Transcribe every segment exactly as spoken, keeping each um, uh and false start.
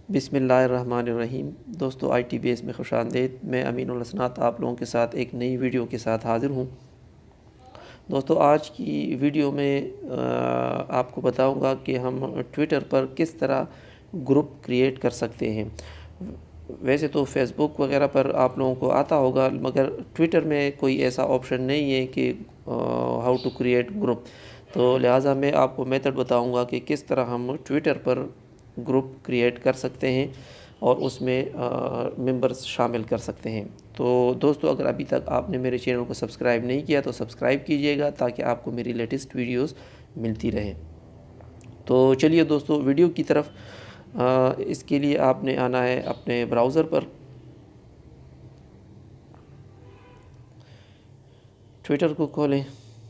बिस्मिल्लाहिर्रहमानिर्रहीम। दोस्तों, आई T base में खुशामदीद। मैं अमीनुल हसनात आप लोगों के साथ एक नई वीडियो के साथ हाज़िर हूँ। दोस्तों, आज की वीडियो में आपको बताऊंगा कि हम ट्विटर पर किस तरह ग्रुप क्रिएट कर सकते हैं। वैसे तो फेसबुक वगैरह पर आप लोगों को आता होगा, मगर ट्विटर में कोई ऐसा ऑप्शन नहीं है कि हाउ टू क्रिएट ग्रुप। तो लिहाजा मैं आपको मेथड बताऊंगा कि किस तरह हम ट्विटर पर ग्रुप क्रिएट कर सकते हैं और उसमें मेंबर्स शामिल कर सकते हैं। तो दोस्तों, अगर अभी तक आपने मेरे चैनल को सब्सक्राइब नहीं किया तो सब्सक्राइब कीजिएगा ताकि आपको मेरी लेटेस्ट वीडियोस मिलती रहे। तो चलिए दोस्तों, वीडियो की तरफ। आ, इसके लिए आपने आना है अपने ब्राउज़र पर। ट्विटर को खोलें।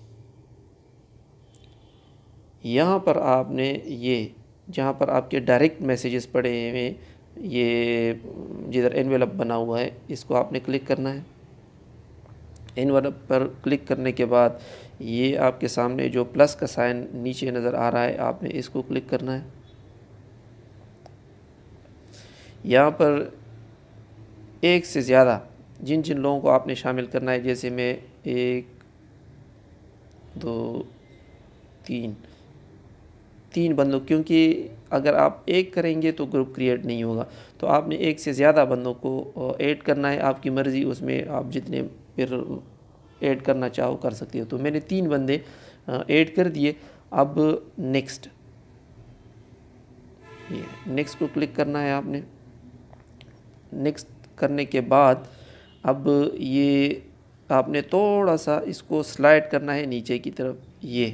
यहाँ पर आपने ये जहाँ पर आपके डायरेक्ट मैसेजेस पड़े हुए, ये जिधर एनवेलप बना हुआ है, इसको आपने क्लिक करना है। एनवेलप पर क्लिक करने के बाद ये आपके सामने जो प्लस का साइन नीचे नज़र आ रहा है, आपने इसको क्लिक करना है। यहाँ पर एक से ज़्यादा जिन जिन लोगों को आपने शामिल करना है, जैसे मैं एक दो तीन तीन बंदों, क्योंकि अगर आप एक करेंगे तो ग्रुप क्रिएट नहीं होगा, तो आपने एक से ज़्यादा बंदों को ऐड करना है। आपकी मर्ज़ी, उसमें आप जितने फिर ऐड करना चाहो कर सकते हो। तो मैंने तीन बंदे ऐड कर दिए। अब नेक्स्ट, ये नेक्स्ट को क्लिक करना है आपने। नेक्स्ट करने के बाद अब ये आपने थोड़ा सा इसको स्लाइड करना है नीचे की तरफ। ये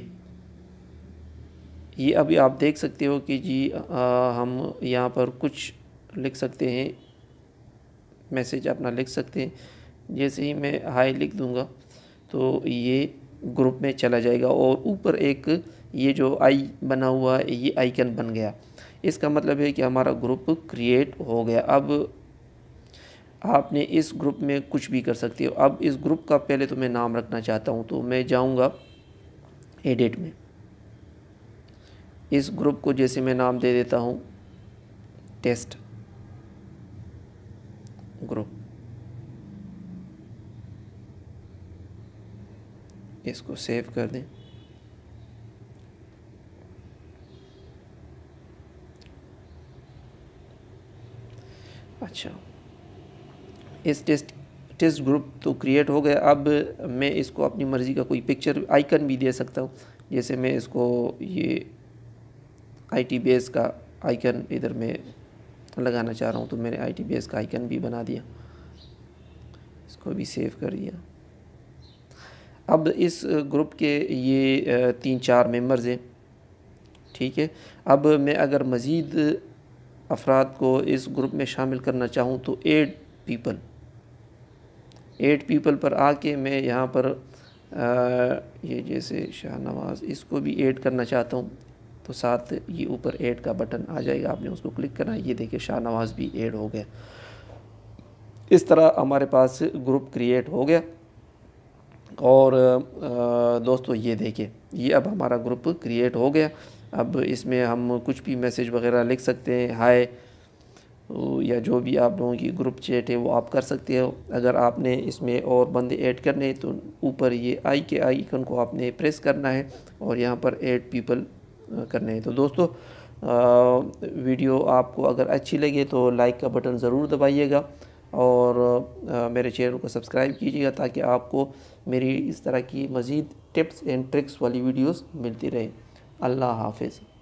ये अभी आप देख सकते हो कि जी आ, हम यहाँ पर कुछ लिख सकते हैं, मैसेज अपना लिख सकते हैं। जैसे ही मैं हाई लिख दूँगा तो ये ग्रुप में चला जाएगा और ऊपर एक ये जो आई बना हुआ है, ये आइकन बन गया। इसका मतलब है कि हमारा ग्रुप क्रिएट हो गया। अब आपने इस ग्रुप में कुछ भी कर सकते हो। अब इस ग्रुप का पहले तो मैं नाम रखना चाहता हूँ, तो मैं जाऊँगा एडिट में। इस ग्रुप को जैसे मैं नाम दे देता हूँ टेस्ट ग्रुप। इसको सेव कर दें। अच्छा, इस टेस्ट टेस्ट ग्रुप तो क्रिएट हो गया। अब मैं इसको अपनी मर्ज़ी का कोई पिक्चर आइकन भी दे सकता हूँ। जैसे मैं इसको ये आई टी बेस का आइकन इधर में लगाना चाह रहा हूँ, तो मैंने आई टी बेस का आइकन भी बना दिया। इसको भी सेव कर दिया। अब इस ग्रुप के ये तीन चार मेंबर्स हैं, ठीक है। अब मैं अगर मज़ीद अफराद को इस ग्रुप में शामिल करना चाहूँ तो एड पीपल एड पीपल पर आके मैं यहाँ पर आ, ये जैसे शाहनवाज़, इसको भी ऐड करना चाहता हूँ, तो साथ ये ऊपर ऐड का बटन आ जाएगा, आपने उसको क्लिक करना है। ये देखिए, शाहनवाज़ भी ऐड हो गया। इस तरह हमारे पास ग्रुप क्रिएट हो गया। और आ, दोस्तों, ये देखिए, ये अब हमारा ग्रुप क्रिएट हो गया। अब इसमें हम कुछ भी मैसेज वगैरह लिख सकते हैं, हाय या जो भी आप लोगों की ग्रुप चैट है वो आप कर सकते हो। अगर आपने इसमें और बंदे ऐड करने हैं तो ऊपर ये आई के आइकन को आपने प्रेस करना है और यहाँ पर ऐड पीपल करने हैं। तो दोस्तों, आ, वीडियो आपको अगर अच्छी लगे तो लाइक का बटन ज़रूर दबाइएगा और आ, मेरे चैनल को सब्सक्राइब कीजिएगा ताकि आपको मेरी इस तरह की मज़ीद टिप्स एंड ट्रिक्स वाली वीडियोस मिलती रहे। अल्लाह हाफिज़।